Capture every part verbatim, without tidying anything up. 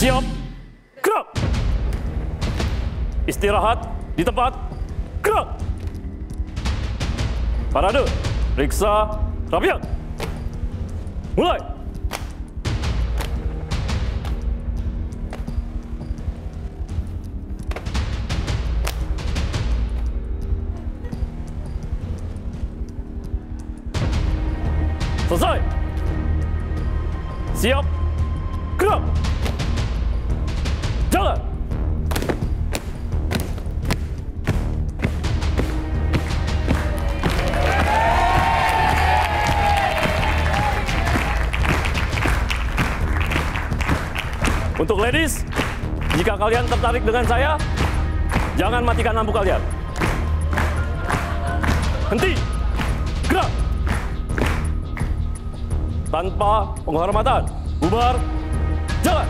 Siap. Gerak. Istirahat di tempat. Gerak. Parade. Periksa rapian. Mulai. Selesai. Siap. Gerak. Jalan. Untuk ladies, jika kalian tertarik dengan saya, jangan matikan lampu kalian. Henti. Gerak. Tanpa penghormatan. Bubar. Jalan.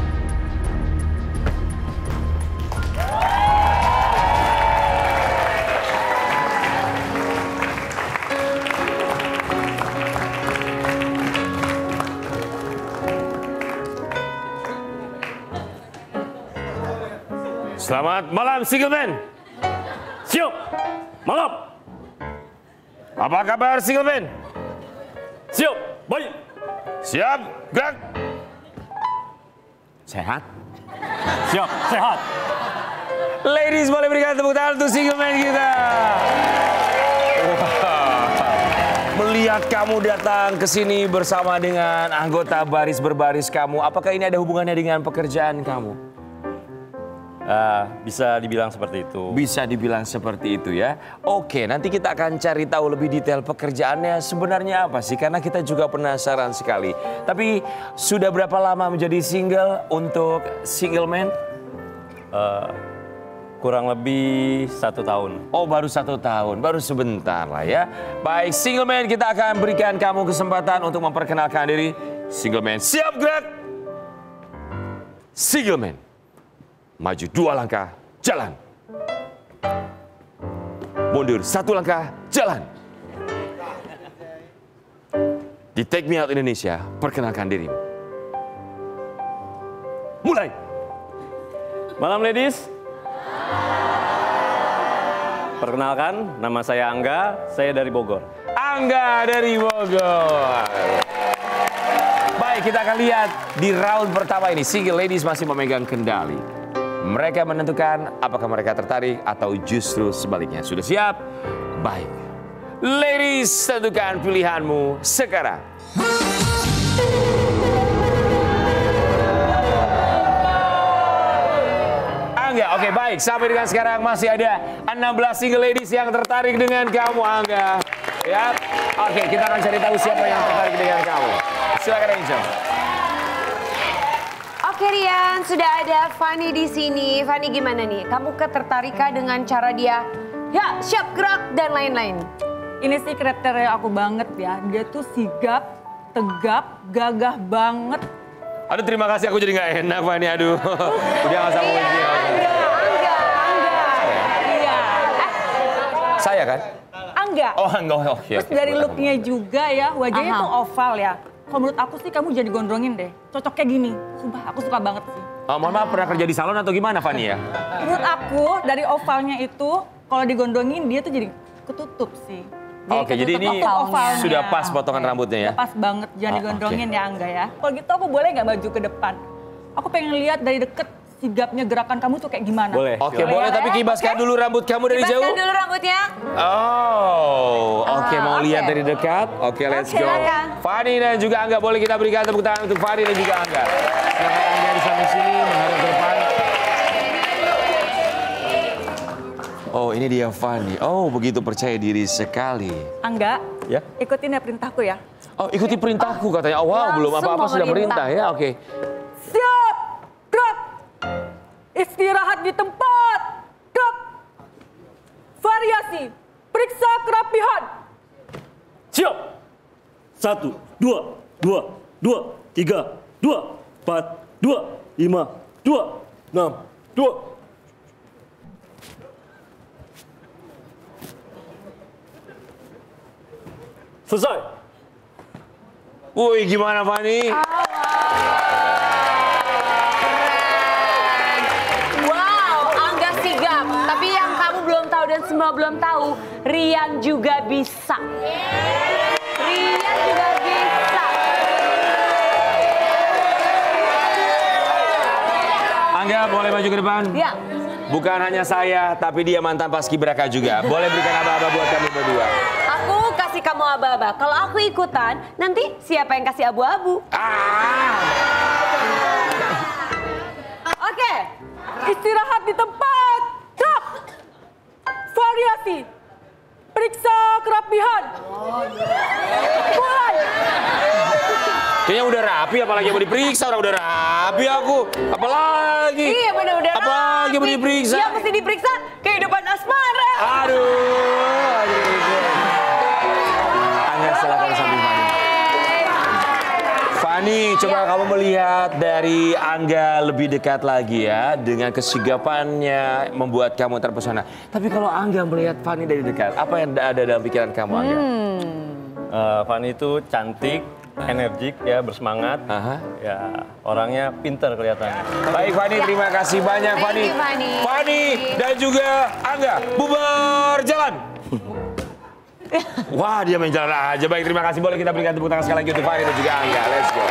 Selamat malam, single man. Siap. Malam. Apa kabar, single man? Siap. Baik. Siap. Gerak. Sehat? Siap. Sehat. Ladies, boleh berikan tepuk tangan untuk single man kita. Wow. Melihat kamu datang ke sini bersama dengan anggota baris berbaris kamu, apakah ini ada hubungannya dengan pekerjaan kamu? Uh, bisa dibilang seperti itu. Bisa dibilang seperti itu ya. Oke, nanti kita akan cari tahu lebih detail pekerjaannya sebenarnya apa sih. Karena kita juga penasaran sekali. Tapi sudah berapa lama menjadi single untuk single man? Uh, kurang lebih satu tahun. Oh, baru satu tahun. Baru sebentar lah ya. Baik, single man, kita akan berikan kamu kesempatan untuk memperkenalkan diri. Single man, siap gerak. Single man. Maju dua langkah, jalan. Mundur satu langkah, jalan. Di Take Me Out Indonesia, perkenalkan dirimu. Mulai. Malam ladies. Perkenalkan, nama saya Angga, saya dari Bogor. Angga dari Bogor. Baik, kita akan lihat di round pertama ini, single ladies masih memegang kendali. Mereka menentukan apakah mereka tertarik atau justru sebaliknya. Sudah siap? Baik. Ladies, tentukan pilihanmu sekarang. Angga, oke baik. Sampai dengan sekarang masih ada enam belas single ladies yang tertarik dengan kamu, Angga. Ya, oke, kita akan cari tahu siapa yang tertarik dengan kamu. Silakan Angel. Oke Rian, sudah ada Fanny di sini. Fanny gimana nih? Kamu ketertarikan dengan cara dia, ya siap gerak dan lain-lain? Ini sih kriteria aku banget ya. Dia tuh sigap, tegap, gagah banget. Aduh terima kasih, aku jadi nggak enak Fanny. Aduh, udah nggak usah muji. Angga, Angga, Angga. Iya. Saya kan? Angga. Oh Angga, oh iya. Terus dari looknya juga ya, wajahnya tuh oval ya. Kalau menurut aku sih kamu jadi gondrongin deh. Cocok kayak gini. Sumpah aku suka banget sih. Oh, mohon maaf, pernah kerja di salon atau gimana Fanny ya? Menurut aku dari ovalnya itu kalau digondrongin dia tuh jadi ketutup sih. Jadi Oke, jadi ini ovalnya. sudah pas potongan rambutnya ya? Sudah pas banget, jangan Oh, digondrongin okay. ya Angga ya. Kalau gitu aku boleh nggak maju ke depan? Aku pengen lihat dari deket sigapnya gerakan kamu tuh kayak gimana. Boleh. Oke, boleh, tapi kibaskan Oke. dulu rambut kamu dari Kibaskan jauh. dulu rambutnya. Oh, oke Ah, mau oke. lihat dari dekat. Oke, let's Oke, go. silakan. Fanny dan juga Angga, boleh kita berikan tepuk tangan untuk Fanny dan juga Angga. Silakan Angga di samping sini, menghadap ke depan. Oh, ini dia Fanny. Oh, begitu percaya diri sekali. Angga, Ya. ikutin ya perintahku ya. Oh, ikuti perintahku katanya. Oh, wow, belum Langsung apa-apa sudah memerintah. perintah ya. Oke. Siap, gerak. Istirahat di tempat, gerak. Variasi, periksa kerapihan. Siap. Satu, dua, dua, dua, tiga, dua, empat, dua, lima, dua, enam, dua. Selesai. Woi, gimana Fanny? tahu Rian juga bisa. Rian juga bisa. Angga boleh maju ke depan? Ya. Bukan hanya saya, tapi dia mantan paskibraka juga. Boleh berikan aba-aba buat kami berdua. Aku kasih kamu aba-aba. Kalau aku ikutan, nanti siapa yang kasih abu-abu? Ah. Oke, istirahat di tempat. Gerak. Variasi. Periksa kerapihan. Mulai. Kayaknya udah rapi, apalagi mau diperiksa. Orang udah rapi aku. Apalagi? Iya bener-bener Apalagi mau diperiksa? Iya mesti diperiksa kehidupan asmara. Aduh. Angga silakan samping Fani. Fani, coba kamu melihat dari Angga lebih dekat lagi ya. Dengan kesigapannya membuat kamu terpesona. Tapi kalau Angga melihat Fani dari dekat, apa yang ada dalam pikiran kamu Angga? Hmm. Uh, Fani itu cantik, energik ya, bersemangat. Aha. Ya, orangnya pinter kelihatannya. Baik Fani, terima kasih banyak Thank Fani. you, Fani. Fani dan juga Angga, bubar jalan. Wah, dia main jalan aja. Baik, terima kasih. Boleh kita berikan tepuk tangan sekali lagi untuk Fani dan juga Angga. Let's go.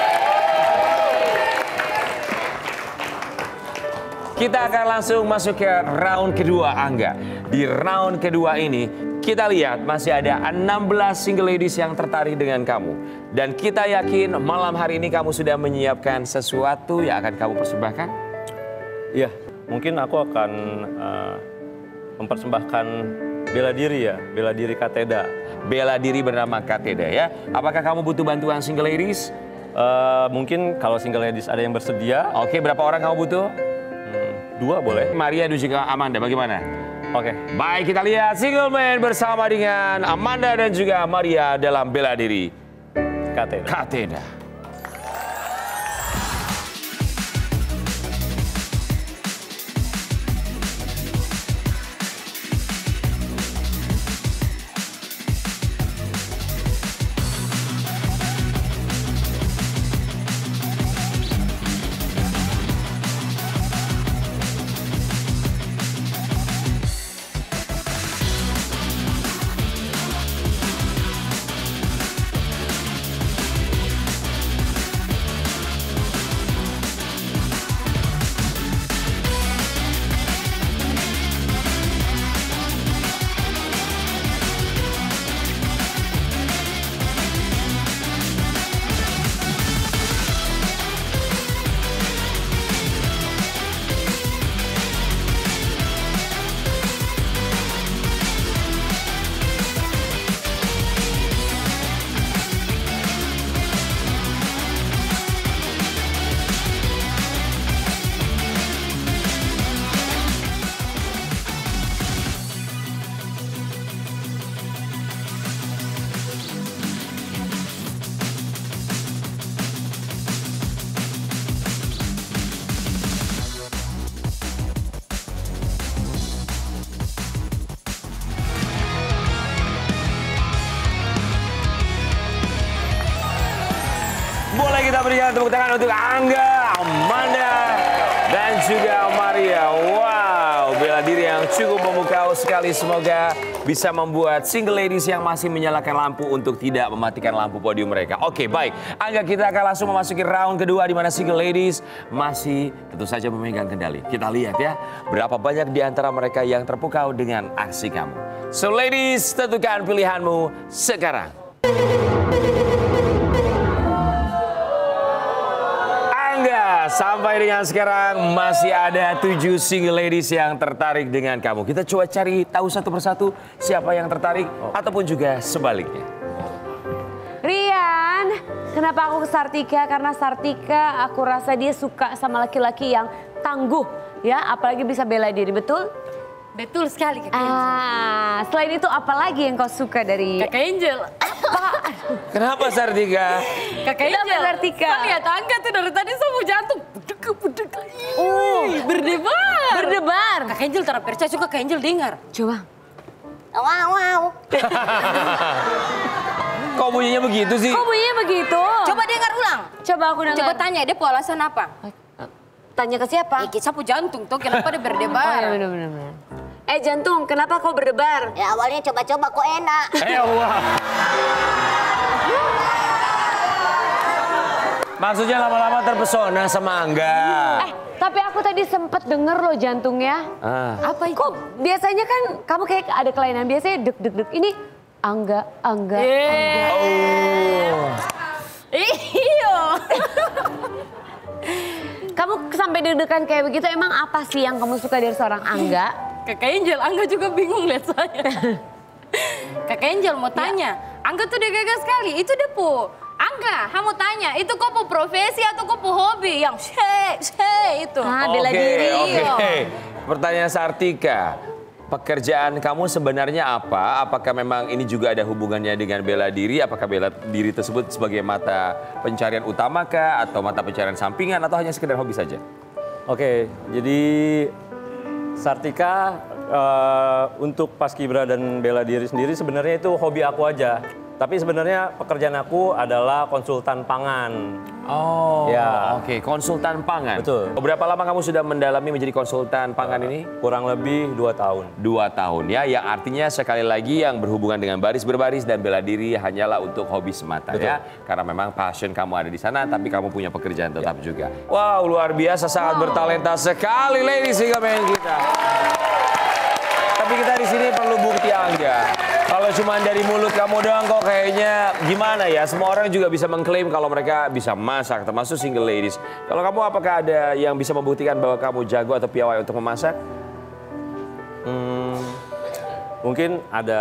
Kita akan langsung masuk ke round kedua Angga. Di round kedua ini, kita lihat masih ada enam belas single ladies yang tertarik dengan kamu. Dan kita yakin malam hari ini kamu sudah menyiapkan sesuatu yang akan kamu persembahkan? Iya, mungkin aku akan uh, mempersembahkan bela diri ya, bela diri Kateda. Bela diri bernama Kateda ya. Apakah kamu butuh bantuan single ladies? Uh, mungkin kalau single ladies ada yang bersedia. Oke, berapa orang kamu butuh? Hmm, dua boleh. Maria dan juga Amanda, bagaimana? Oke. Baik, kita lihat single man bersama dengan Amanda dan juga Maria dalam bela diri Kateda. Kateda. Boleh kita berikan tepuk tangan untuk Angga, Amanda, dan juga Maria. Wow, bela diri yang cukup memukau sekali. Semoga bisa membuat single ladies yang masih menyalakan lampu untuk tidak mematikan lampu podium mereka. Oke, baik. Angga, kita akan langsung memasuki round kedua di mana single ladies masih tentu saja memegang kendali. Kita lihat ya, berapa banyak di antara mereka yang terpukau dengan aksi kamu. So ladies, tentukan pilihanmu sekarang. Angga, sampai dengan sekarang masih ada tujuh single ladies yang tertarik dengan kamu. Kita coba cari tahu satu persatu siapa yang tertarik oh. ataupun juga sebaliknya. Rian, kenapa aku ke Sartika? Karena Sartika aku rasa dia suka sama laki-laki yang tangguh, ya, apalagi bisa bela diri, betul? Betul sekali, Kakak Angel. Ah, selain itu apa lagi yang kau suka dari Kakak Angel? Apa? Kenapa Sartika? Kakak Angel, Sartika? saya lihat Angga tuh dari tadi semua jantung. Bedek, bedek. Oh, berdebar. berdebar. Kakak Angel tak percaya, suka Kakak Angel dengar. Coba. Wow, wow. Kok bunyinya begitu sih? Kok bunyinya begitu? Coba dengar ulang. Coba aku dengar. Coba tanya, dia mau alasan apa? Tanya ke siapa? Ya, sapu jantung tuh, kenapa dia Oh berdebar? iya benar-benar. Eh Jantung, kenapa kau berdebar? Ya awalnya coba-coba kok enak. Eh Allah. Maksudnya lama-lama terpesona sama Angga. Eh, tapi aku tadi sempet denger loh Jantungnya. Ah. Apa itu? Kok biasanya kan kamu kayak ada kelainan, biasanya deg-deg-deg. Ini Angga, Angga, Angga. Oh. Iya. Kamu sampai deg-degan kayak begitu, emang apa sih yang kamu suka dari seorang Angga? Kakak Angel, Angga juga bingung lihat saya. Kakak Angel mau tanya, Angga tuh dia gagah sekali. Itu dia po. Angga, kamu tanya, itu kok po profesi atau kok po hobi? Yang she, she itu. Ah, bela Oke, diri. oke. Pertanyaan Sartika. Pekerjaan kamu sebenarnya apa? Apakah memang ini juga ada hubungannya dengan bela diri? Apakah bela diri tersebut sebagai mata pencarian utama kah? Atau mata pencarian sampingan? Atau hanya sekedar hobi saja? Oke, jadi Sartika uh, untuk paskibra dan bela diri sendiri sebenarnya itu hobi aku aja. Tapi sebenarnya pekerjaan aku adalah konsultan pangan. Oh, Ya. oke. Konsultan pangan. Betul. Berapa lama kamu sudah mendalami menjadi konsultan pangan ini? Kurang lebih dua tahun. Dua tahun ya, yang artinya sekali lagi yang berhubungan dengan baris berbaris dan bela diri hanyalah untuk hobi semata. Betul. Ya. Karena memang passion kamu ada di sana, tapi kamu punya pekerjaan tetap juga. Wow, luar biasa, sangat bertalenta sekali ladies single man kita. Tapi kita di sini perlu bukti Angga. Kalau cuma dari mulut kamu doang kok kayaknya gimana ya? Semua orang juga bisa mengklaim kalau mereka bisa masak, termasuk single ladies. Kalau kamu apakah ada yang bisa membuktikan bahwa kamu jago atau piawai untuk memasak? Hmm, mungkin ada,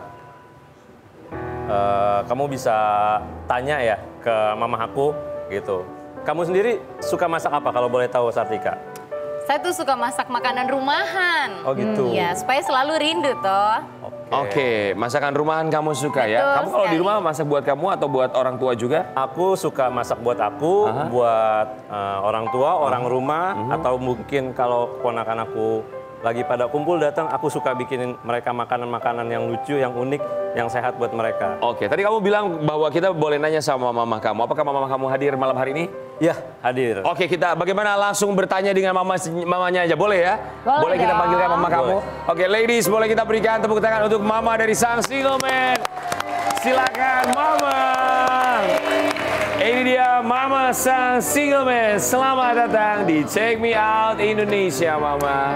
uh, kamu bisa tanya ya ke mama aku gitu. Kamu sendiri suka masak apa kalau boleh tahu Sartika? Saya tuh suka masak makanan rumahan. Oh gitu. Iya, supaya selalu rindu toh. Oke, masakan rumahan kamu suka ya? Betul Kamu kalau di sekali. rumah masak buat kamu atau buat orang tua juga? Aku suka masak buat aku, Aha. buat uh, orang tua, orang rumah, atau mungkin kalau ponakan aku lagi pada kumpul datang, aku suka bikinin mereka makanan-makanan yang lucu, yang unik, yang sehat buat mereka. Oke, tadi kamu bilang bahwa kita boleh nanya sama mama kamu. Apakah mama kamu hadir malam hari ini? Ya, hadir. Oke, kita bagaimana langsung bertanya dengan mama mamanya aja, boleh ya? Boleh kita dong. panggilkan mama kamu? Boleh. Oke, ladies, boleh kita berikan tepuk tangan untuk mama dari sang single man. Silakan mama. Ini dia mama sang single man. Selamat datang di Take Me Out Indonesia, mama.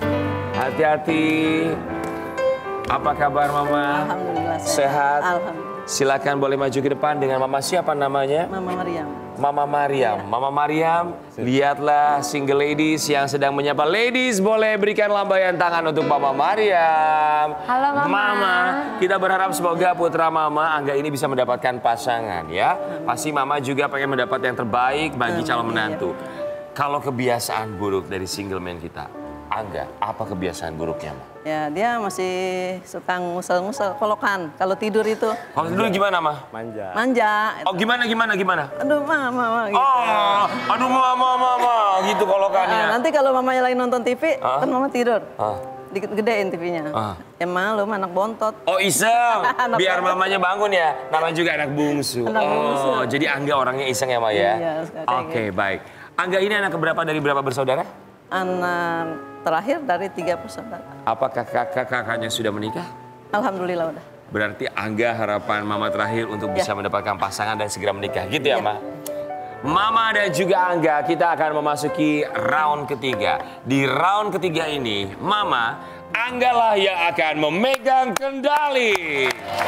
Hati-hati. Apa kabar mama? Alhamdulillah Sehat? Alhamdulillah. Silakan boleh maju ke depan dengan mama siapa namanya? Mama Maryam. Mama Maryam. Mama Maryam, lihatlah single ladies yang sedang menyapa. Ladies, boleh berikan lambaian tangan untuk Mama Maryam. Halo, Mama. Mama, kita berharap semoga putra Mama Angga ini bisa mendapatkan pasangan ya. Pasti Mama juga pengen mendapat yang terbaik bagi calon menantu. Kalau kebiasaan buruk dari single man kita, Angga, apa kebiasaan buruknya, Ma? Ya, dia masih suka ngusel-ngusel kolokan. Kalau tidur itu Kalau dulu gimana, Ma? Manja. manja. Oh, gimana, gimana, gimana? Aduh, mama, mama. Gitu. Oh, aduh, mama, mama, gitu kolokannya. Nah, nanti kalau mamanya lagi nonton T V, Ah? kan mama tidur. Ah. Dikit gedein T V-nya. Ah. Ya malu, anak bontot. Oh iseng, Anak biar bontot. mamanya bangun ya. Namanya juga anak bungsu. Anak bungsu. Oh, jadi Angga orangnya iseng ya, Ma ya? Iya, kayak Oke, baik. Angga ini anak keberapa dari berapa bersaudara? Anak terakhir dari tiga bersaudara. Apakah kakak-kakaknya sudah menikah? Alhamdulillah udah. Berarti Angga harapan Mama terakhir untuk Ya. bisa mendapatkan pasangan dan segera menikah. Gitu ya, Ya. Ma? Mama dan juga Angga, kita akan memasuki round ketiga. Di round ketiga ini, Mama, Angga lah yang akan memegang kendali.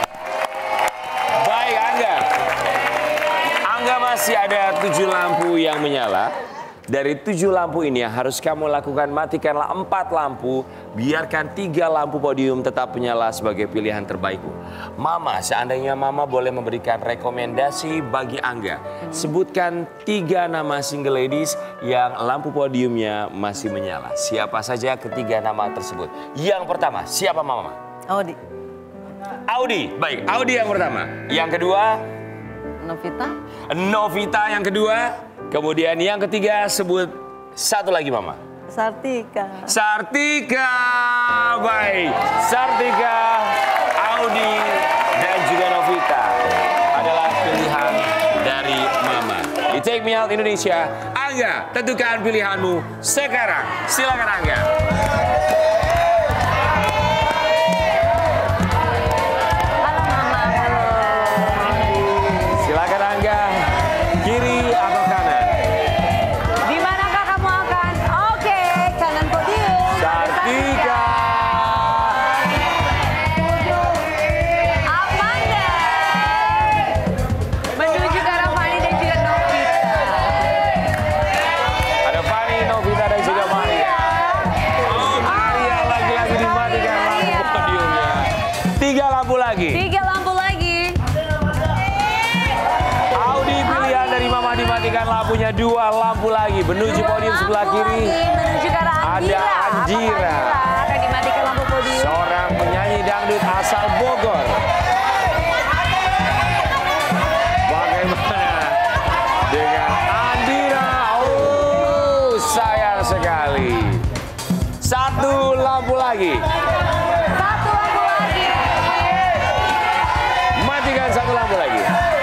Baik, Angga. Angga masih ada tujuh lampu yang menyala. Dari tujuh lampu ini yang harus kamu lakukan, matikanlah empat lampu. Biarkan tiga lampu podium tetap menyala sebagai pilihan terbaikmu. Mama, seandainya Mama boleh memberikan rekomendasi bagi Angga. Sebutkan tiga nama single ladies yang lampu podiumnya masih menyala. Siapa saja ketiga nama tersebut? Yang pertama, siapa Mama? Audi, Audi. Baik, Audi yang pertama. Yang kedua, Novita, Novita yang kedua. Kemudian yang ketiga, sebut satu lagi Mama. Sartika. Sartika. Baik, Sartika, Audi, dan juga Novita adalah pilihan dari Mama. Di Take Me Out Indonesia, Angga, tentukan pilihanmu sekarang. Silakan Angga. lagi. Tiga lampu lagi. Audi pilihan dari Mama dimatikan lampunya, dua lampu lagi. Menuju Dua podium sebelah lampu kiri. lagi, menuju ke arah Ada Anjira. Apakah Anjira. Anjira akan dimatikan lampu podium? Seorang penyanyi dangdut asal Bogor. Bagaimana dengan Andira? Oh, sayang sekali. Satu lampu lagi. Satu lampu lagi. Matikan satu lampu lagi.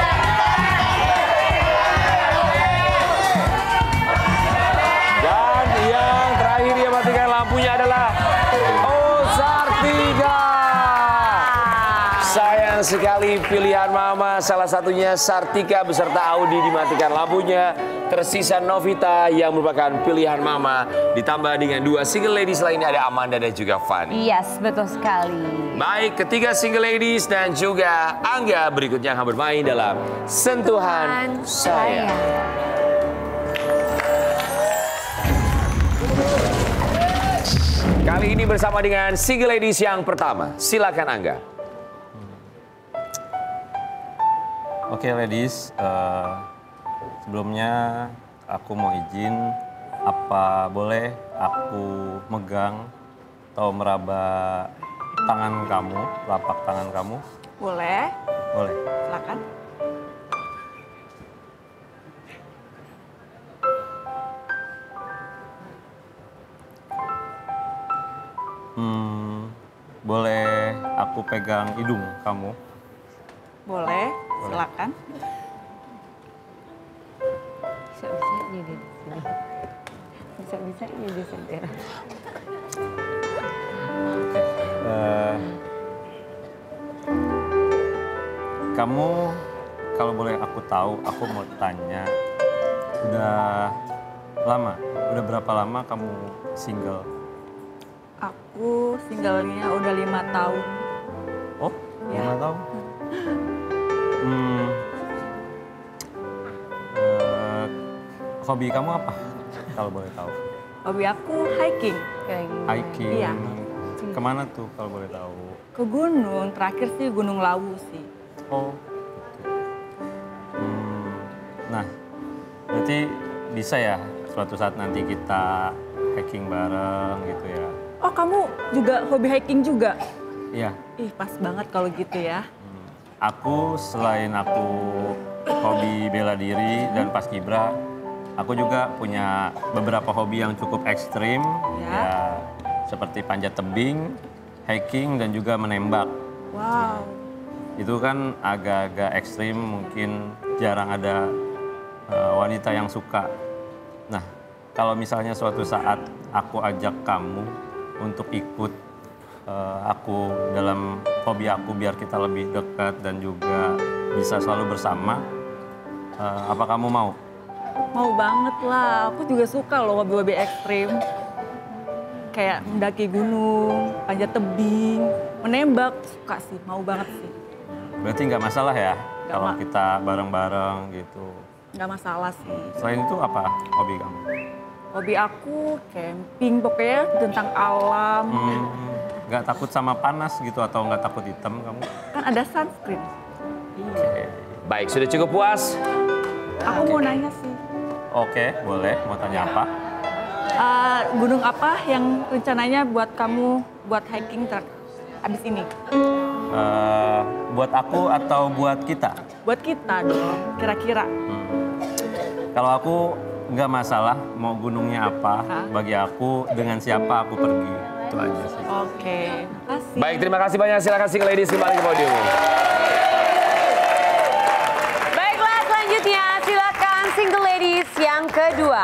Dan yang terakhir yang matikan lampunya adalah Oh Sartika. Sayang sekali pilihan Mama, salah satunya Sartika beserta Audi dimatikan lampunya. Tersisa Novita yang merupakan pilihan Mama. Ditambah dengan dua single ladies lainnya ada Amanda dan juga Fanny. Yes, betul sekali. Baik, ketiga single ladies dan juga Angga berikutnya akan bermain dalam Sentuhan Sayang. Kali ini bersama dengan single ladies yang pertama. Silakan Angga. Oke ladies, eh, sebelumnya aku mau izin, apa boleh aku megang atau meraba tangan kamu, telapak tangan kamu? Boleh, Boleh. silakan. Hmm, boleh aku pegang hidung kamu? Boleh, silakan. Bisa-bisanya di sini. Bisa-bisanya di sini. Oke. Eh, kamu, kalau boleh aku tahu, aku mau tanya, udah lama, udah berapa lama kamu single? Aku singlenya udah lima tahun. Oh, Ya. lima tahun? Hmm, eh, hobi kamu apa, kalau boleh tahu? Hobi aku hiking. Kayak gini. Hiking. Iya. Kemana tuh kalau boleh tahu? Ke gunung, terakhir sih Gunung Lawu sih. Oh, gitu. Hmm, nah, berarti bisa ya suatu saat nanti kita hiking bareng gitu ya? Oh, kamu juga hobi hiking juga? Iya. Ih, pas banget kalau gitu ya. Aku selain aku hobi bela diri dan paskibra, aku juga punya beberapa hobi yang cukup ekstrim, Ya. ya seperti panjat tebing, hiking dan juga menembak. Wow. Itu kan agak-agak ekstrim, mungkin jarang ada uh, wanita yang suka. Nah, kalau misalnya suatu saat aku ajak kamu untuk ikut uh, aku dalam hobi aku biar kita lebih dekat dan juga bisa selalu bersama, uh, apa kamu mau? Mau banget lah, aku juga suka loh hobi-hobi ekstrim. Kayak mendaki gunung, panjat tebing, menembak, suka sih, mau banget sih. Berarti nggak masalah ya Nggak kalau ma- kita bareng-bareng gitu. Nggak masalah sih. Selain itu apa hobi kamu? Hobi aku camping, pokoknya tentang alam. Hmm, nggak takut sama panas gitu atau nggak takut hitam kamu? Kan ada sunscreen. Oke. Baik, sudah cukup puas? Aku mau nanya sih, Oke, boleh. Mau tanya apa? eh, gunung apa yang rencananya buat kamu buat hiking ter abis ini? Eh, buat aku atau buat kita? Buat kita dong, kira-kira. Kalau aku nggak masalah mau gunungnya apa. Hah? Bagi aku dengan siapa aku pergi. Itu aja sih. Oke, makasih. Baik, terima kasih banyak. Silakan single ladies kembali ke podium. Baiklah, selanjutnya silakan single ladies yang kedua.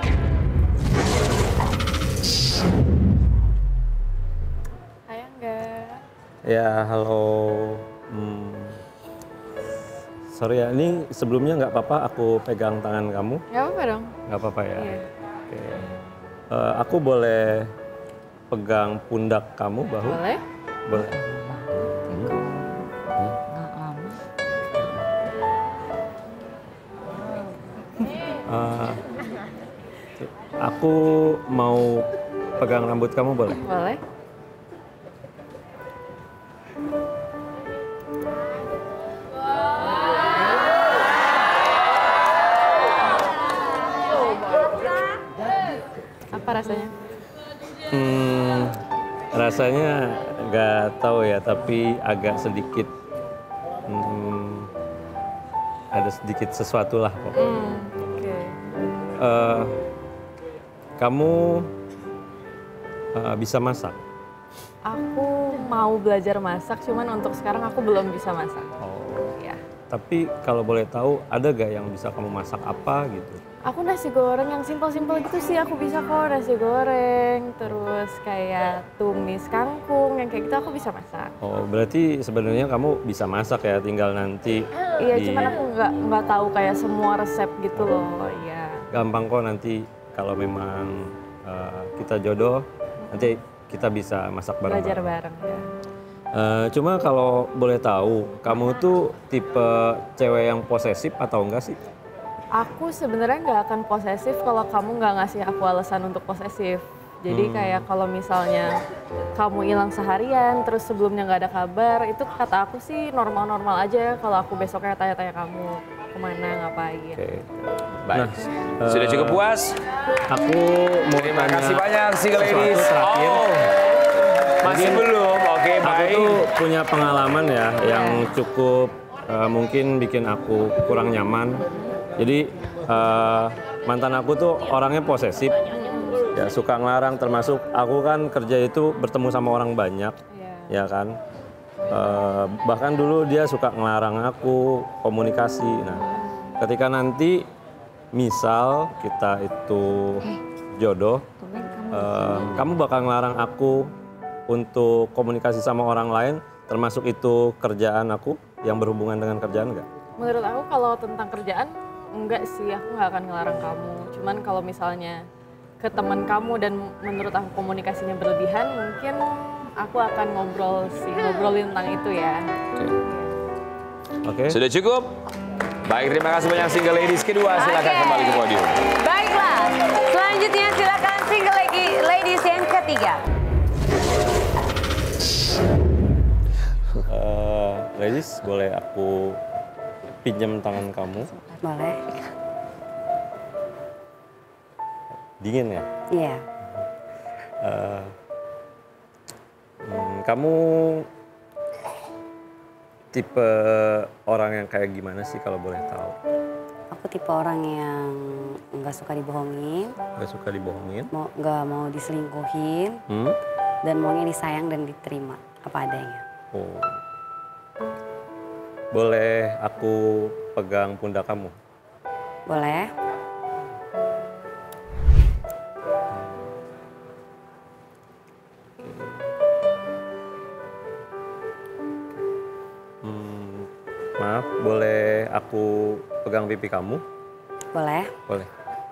Hai enggak? Ya, halo. Hmm, sorry ya, ini sebelumnya nggak apa-apa aku pegang tangan kamu? Gak apa-apa dong. Nggak apa-apa ya? Iya. Oke. Eh, aku boleh pegang pundak kamu, bahu? Boleh? Boleh. Eh, aku mau pegang rambut kamu boleh? Boleh. apa rasanya? Hmm, rasanya nggak tahu ya, tapi agak sedikit hmm, ada sedikit sesuatu lah kok. Hmm, Oke. Uh, kamu uh, bisa masak? Aku mau belajar masak, cuman untuk sekarang aku belum bisa masak. Oh. Ya. Tapi kalau boleh tahu, ada gak yang bisa kamu masak apa gitu? Aku nasi goreng yang simpel-simpel gitu sih aku bisa kok, nasi goreng, terus kayak tumis kangkung, yang kayak gitu aku bisa masak. Oh, berarti sebenarnya kamu bisa masak ya, tinggal nanti Iya, di... cuman aku nggak nggak tahu kayak semua resep gitu loh, iya. Gampang kok nanti kalau memang uh, kita jodoh, nanti kita bisa masak bareng-bareng. Belajar bareng ya. Uh, cuma kalau boleh tahu, kamu tuh tipe cewek yang posesif atau enggak sih? Aku sebenarnya nggak akan posesif kalau kamu nggak ngasih aku alasan untuk posesif. Jadi Hmm. kayak kalau misalnya kamu hilang seharian, terus sebelumnya nggak ada kabar, itu kata aku sih normal-normal aja kalau aku besoknya tanya-tanya kamu kemana, ngapain. Oke. Baik. Nah, Sudah eh, cukup puas? Aku mau Terima tanya kasih banyak single sesuatu ladies. terakhir. Oh, masih Jadi, belum. Oke, Aku baik. tuh punya pengalaman ya yang cukup eh, mungkin bikin aku kurang nyaman. Jadi eh, mantan aku tuh orangnya posesif, ya suka ngelarang. Termasuk aku kan kerja itu bertemu sama orang banyak, ya kan. Eh, bahkan dulu dia suka ngelarang aku komunikasi. Nah, ketika nanti misal kita itu jodoh, eh, kamu bakal ngelarang aku untuk komunikasi sama orang lain, termasuk itu kerjaan aku yang berhubungan dengan kerjaan nggak? Menurut aku kalau tentang kerjaan, enggak sih, aku nggak akan ngelarang kamu. Cuman kalau misalnya ke teman kamu dan menurut aku komunikasinya berlebihan, mungkin aku akan ngobrol sih, ngobrolin tentang itu ya. Oke. Sudah cukup? Baik, terima kasih banyak single ladies. Kedua, silakan Oke. kembali ke podium. Baiklah, selanjutnya silakan single lagi- ladies yang ketiga. Eh, ladies, boleh aku pinjam tangan kamu? Boleh? Dingin ya? Iya. Eh, hmm, kamu tipe orang yang kayak gimana sih kalau boleh tahu? Aku tipe orang yang nggak suka dibohongin, Gak suka dibohongin? mau nggak mau diselingkuhin, Hmm? dan maunya disayang dan diterima apa adanya. Oh. Boleh aku pegang pundak kamu? Boleh? Hmm, maaf, boleh aku pegang pipi kamu? Boleh? Boleh.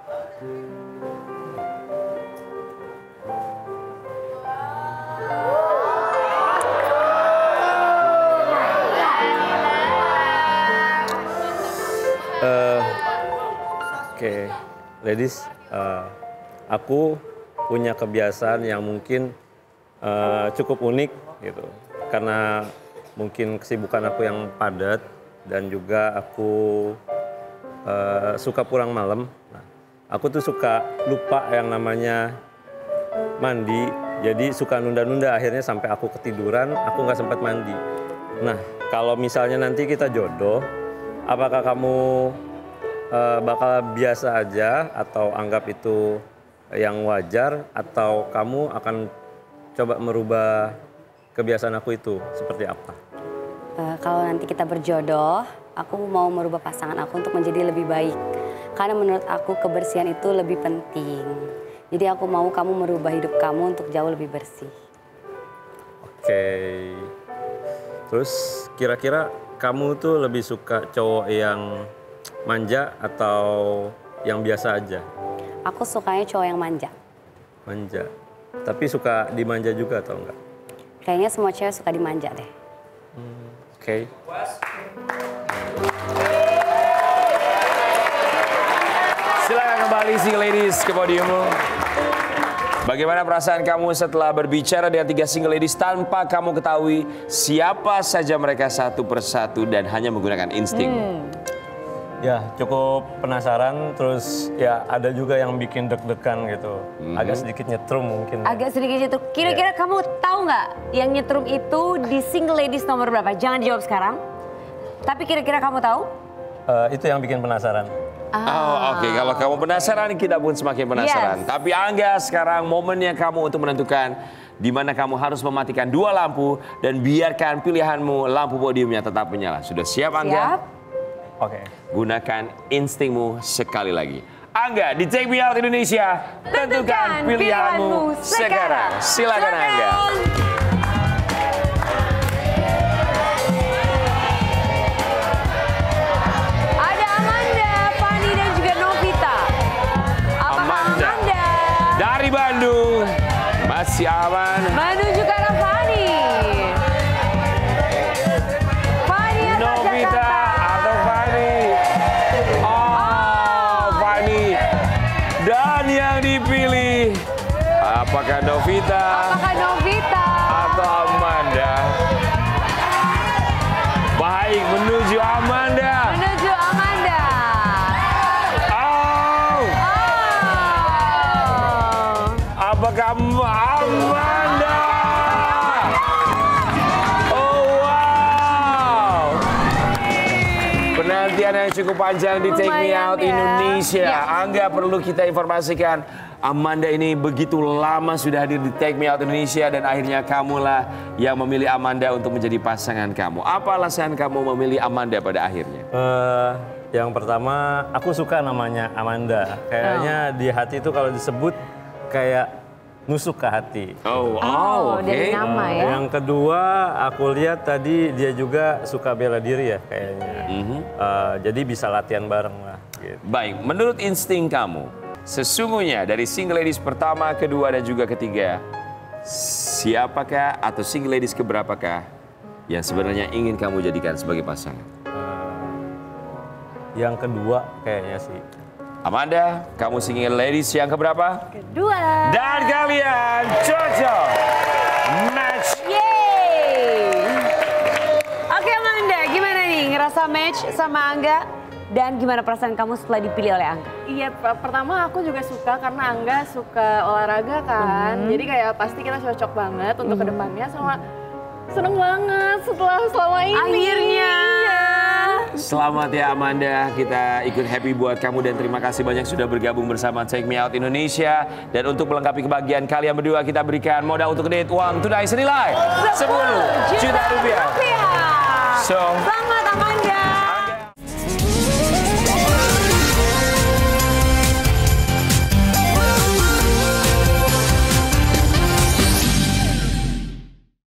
Eh, Oke, ladies, eh, aku punya kebiasaan yang mungkin eh, cukup unik gitu, karena mungkin kesibukan aku yang padat dan juga aku eh, suka pulang malam. Nah, aku tuh suka lupa yang namanya mandi, jadi suka nunda-nunda, akhirnya sampai aku ketiduran, aku nggak sempat mandi. Nah, kalau misalnya nanti kita jodoh, apakah kamu eh, bakal biasa aja atau anggap itu yang wajar, atau kamu akan coba merubah kebiasaan aku itu seperti apa? Eh, kalau nanti kita berjodoh, aku mau merubah pasangan aku untuk menjadi lebih baik. Karena menurut aku kebersihan itu lebih penting. Jadi aku mau kamu merubah hidup kamu untuk jauh lebih bersih. Oke. Terus kira-kira kamu tuh lebih suka cowok yang manja atau yang biasa aja? Aku sukanya cowok yang manja. Manja. Tapi suka dimanja juga atau enggak? Kayaknya semua cewek suka dimanja deh. Oke. Silakan kembali single ladies ke podiummu. Bagaimana perasaan kamu setelah berbicara dengan tiga single ladies tanpa kamu ketahui siapa saja mereka satu persatu dan hanya menggunakan insting? Ya, cukup penasaran, terus ya ada juga yang bikin deg-degan gitu. Mhm. Agak sedikit nyetrum mungkin. Agak sedikit nyetrum. Kira-kira kamu tahu nggak yang nyetrum itu di Single Ladies nomor berapa? Jangan dijawab sekarang. Tapi kira-kira kamu tahu? Eh, itu yang bikin penasaran. Oh, oke. Kalau kamu penasaran, kita pun semakin penasaran. Yes. Tapi Angga, sekarang momennya kamu untuk menentukan di mana kamu harus mematikan dua lampu dan biarkan pilihanmu lampu podiumnya tetap menyala. Sudah siap, Angga? Siap. Oke. Gunakan instingmu sekali lagi. Angga, di Take Me Out Indonesia, tentukan pilihanmu sekarang. Silakan, Angga. Ada Amanda, Fanny dan juga Novita. Apakah Amanda. Amanda Dari Bandung, masih aman. menuju ke arah Fanny? Fanny atau Novita Jakarta? atau Fanny? Oh, Fanny. Dan yang dipilih, apakah Novita Apakah Novita? atau Amanda? Baik, menuju Amanda. Menuju Amanda. Oh, Oh. apakah Amanda? Oh, wow. Penantian yang cukup panjang di Take Me Lumayan Out ya. Indonesia. Ya. Angga, perlu kita informasikan, Amanda ini begitu lama sudah hadir di Take Me Out Indonesia dan akhirnya kamulah yang memilih Amanda untuk menjadi pasangan kamu. Apa alasan kamu memilih Amanda pada akhirnya? Eh, yang pertama, aku suka namanya Amanda. Kayaknya di hati itu kalau disebut kayak nusuk ke hati. Oh, Oh, oke. dari nama Eh, ya. Yang kedua, aku lihat tadi dia juga suka bela diri ya kayaknya. Mhm. Eh, jadi bisa latihan bareng lah. Gitu. Baik, menurut insting kamu, sesungguhnya dari Single Ladies pertama, kedua, dan juga ketiga, siapakah atau Single Ladies keberapakah yang sebenarnya ingin kamu jadikan sebagai pasangan? Yang kedua kayaknya sih. Amanda, kamu Single Ladies yang keberapa? Kedua. Dan kalian cocok match. Yeay. Oke Amanda, gimana nih ngerasa match sama Angga? Dan gimana perasaan kamu setelah dipilih oleh Angga? Iya, per- pertama aku juga suka karena Angga suka olahraga kan. Jadi kayak pasti kita cocok banget untuk kedepannya sama seneng banget setelah selama ini. Akhirnya. Selamat ya Amanda, kita ikut happy buat kamu dan terima kasih banyak sudah bergabung bersama Take Me Out Indonesia. Dan untuk melengkapi kebahagiaan kalian berdua, kita berikan modal untuk date uang tunai senilai sepuluh juta rupiah. rupiah. So, Selamat